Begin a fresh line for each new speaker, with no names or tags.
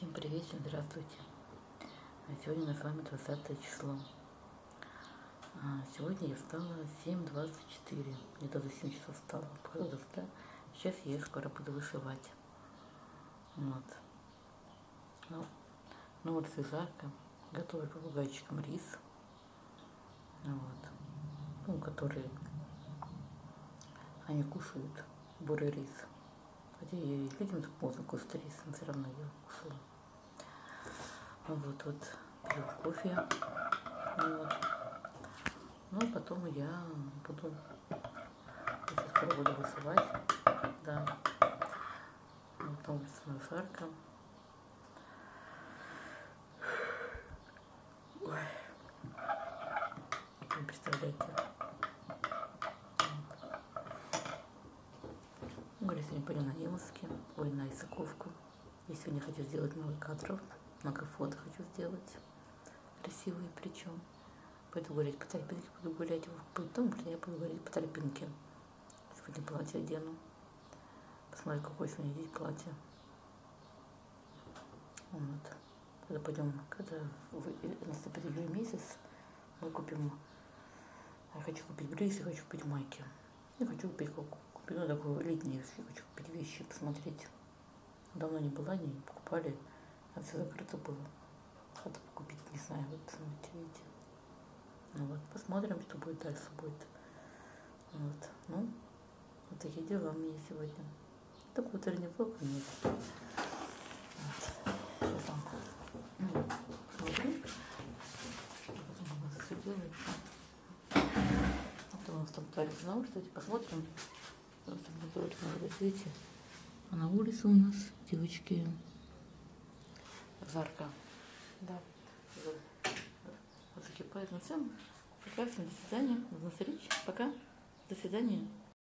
Всем привет, всем здравствуйте. Сегодня у нас с вами 20 число. Сегодня я встала в 7:24. Где-то за 7 часов встала. Да? Сейчас я их скоро буду вышивать. Вот. Ну вот связарка. Готовлю попугайчикам рис. Вот. Ну, которые они кушают бурый рис. Хотя я и людям так поздно кушать рис, но все равно я кушала. Вот пью кофе. Вот. Ну, потом я скоро буду вышивать. Да. Вот там связарка. Ой. Вы представляете. Говорю, сегодня пойду на Немовский, на Исаковку. Я сегодня хочу сделать много кадров, много фото хочу сделать. Красивые причем. Пойду гулять по тропинке, буду гулять. Потом я буду гулять по тропинке. Сегодня платье одену. Посмотрю, какое сегодня здесь платье. Вот. Когда пойдем, когда наступит июль месяц, мы купим. Я хочу купить брюки, хочу купить майки. Я хочу купить такую летнюю, хочу купить вещи, посмотреть. Давно не была, не покупали, а все закрыто было. Надо купить, не знаю, вот посмотрите, видите. Ну вот, посмотрим, что будет дальше будет. Вот, ну, вот такие дела у меня сегодня. Такой утренний влог у меня. Вот. Сейчас вам посмотрю, что потом у нас все делается. Вот у нас там творится на улице, посмотрим. Видите, а на улице у нас девочки жарко. Да. Вот закипает. Ну все, прекрасно. До свидания. Нужно сречь. Пока. До свидания.